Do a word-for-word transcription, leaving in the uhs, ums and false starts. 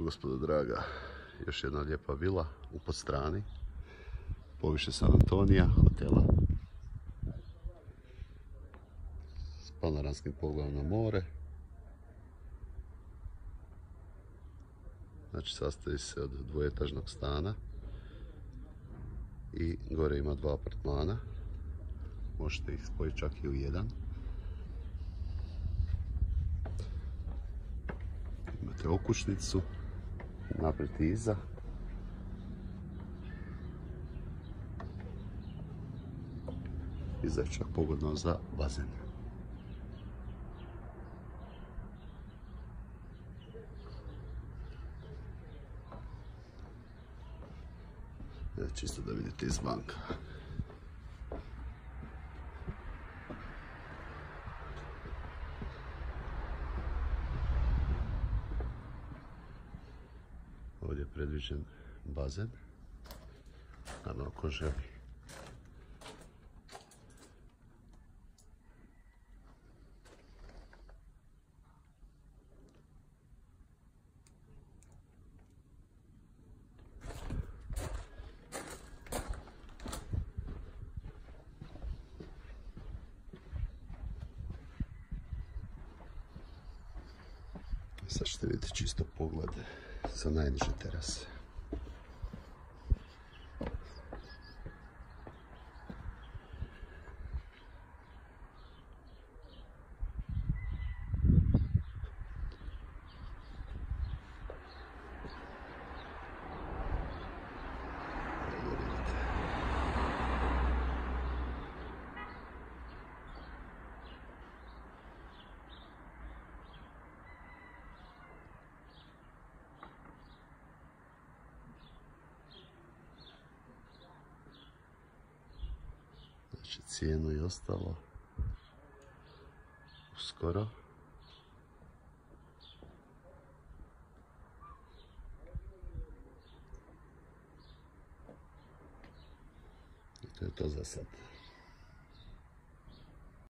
gospodo draga, još jedna lijepa vila u Podstrani, poviše San Antonija, hotela s panoramskim pogledom na more. Znači, sastoji se od dvoetažnog stana i gore ima dva apartmana, možete ih spojiti čak i u jedan. Imate okućnicu naprijed i iza. Iza je čak pogodno za bazen. Evo, čisto da vidite izvanka. Ovdje je predviđen bazen, naravno ako želi. Sad ćete vidjeti čisto pogled sa najniže terase. Znači, cijenu i ostalo uskoro. I to je to za sad.